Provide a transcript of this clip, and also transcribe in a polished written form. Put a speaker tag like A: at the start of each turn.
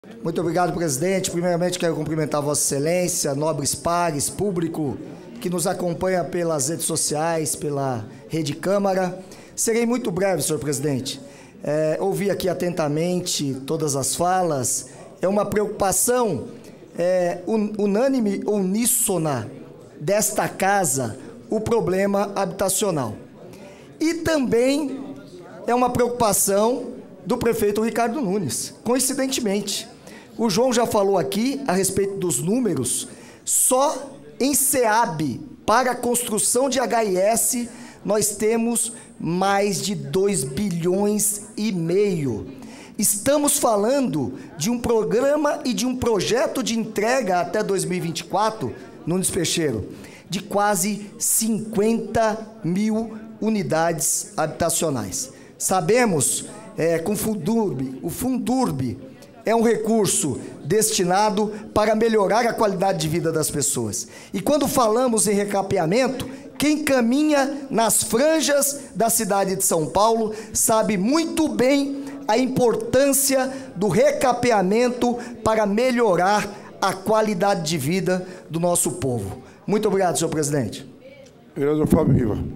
A: Muito obrigado, presidente. Primeiramente, quero cumprimentar Vossa Excelência, nobres pares, público que nos acompanha pelas redes sociais, pela Rede Câmara. Serei muito breve, senhor presidente. Ouvi aqui atentamente todas as falas. É uma preocupação unânime, uníssona desta casa, o problema habitacional. E também é uma preocupação do prefeito Ricardo Nunes, coincidentemente. O João já falou aqui a respeito dos números. Só em SEAB, para a construção de HIS, nós temos mais de 2,5 bilhões. Estamos falando de um programa e de um projeto de entrega até 2024, Nunes Peixeiro, de quase 50 mil unidades habitacionais. Sabemos com o Fundurb é um recurso destinado para melhorar a qualidade de vida das pessoas. E quando falamos em recapeamento, quem caminha nas franjas da cidade de São Paulo sabe muito bem a importância do recapeamento para melhorar a qualidade de vida do nosso povo. Muito obrigado, senhor presidente.
B: Vereador Fábio Riva.